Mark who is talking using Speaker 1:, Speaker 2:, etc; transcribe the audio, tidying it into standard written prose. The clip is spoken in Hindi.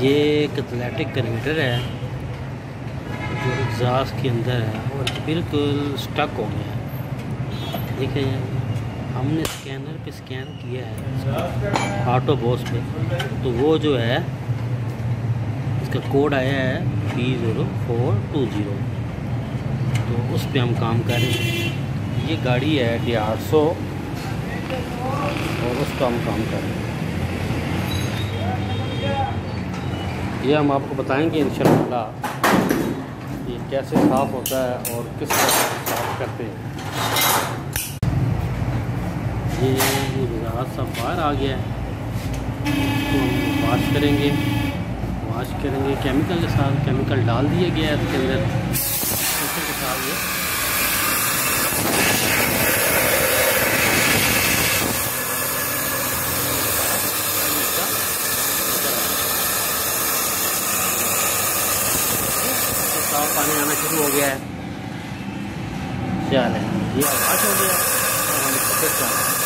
Speaker 1: ये कैटालिटिक कन्वर्टर है जो एग्जॉस्ट के अंदर है और बिल्कुल स्टक हो गया है। देखें, हमने स्कैनर पे स्कैन किया है ऑटो बॉस पे, तो वो जो है इसका कोड आया है p0420, तो उस पे हम काम कर रहे हैं। ये गाड़ी है D800 और उस पर हम काम कर रहे हैं। ये हम आपको बताएंगे इंशाल्लाह ये कैसे साफ़ होता है और किस तरह से साफ़ करते हैं। ये गुजरात सब बाहर आ गया है, तो हम वाश करेंगे केमिकल के साथ। केमिकल डाल दिया गया है इसके अंदर के साथ। ये साफ पानी आना शुरू हो गया है। चल ये वाश हो गया और हम इसको फिर